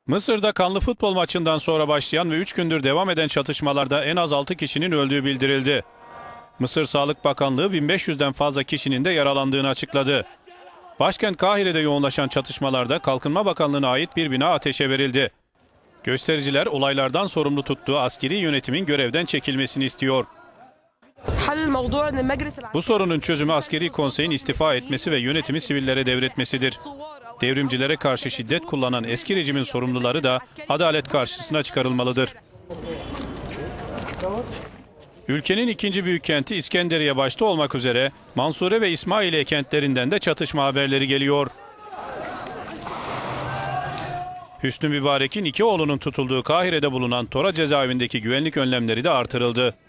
Mısır'da kanlı futbol maçından sonra başlayan ve 3 gündür devam eden çatışmalarda en az 6 kişinin öldüğü bildirildi. Mısır Sağlık Bakanlığı 1500'den fazla kişinin de yaralandığını açıkladı. Başkent Kahire'de yoğunlaşan çatışmalarda Kalkınma Bakanlığı'na ait bir bina ateşe verildi. Göstericiler olaylardan sorumlu tuttuğu askeri yönetimin görevden çekilmesini istiyor. Bu sorunun çözümü askeri konseyin istifa etmesi ve yönetimi sivillere devretmesidir. Devrimcilere karşı şiddet kullanan eski rejimin sorumluları da adalet karşısına çıkarılmalıdır. Ülkenin ikinci büyük kenti İskenderiye başta olmak üzere Mansure ve İsmailiye kentlerinden de çatışma haberleri geliyor. Hüsnü Mübarek'in 2 oğlunun tutulduğu Kahire'de bulunan Tora cezaevindeki güvenlik önlemleri de artırıldı.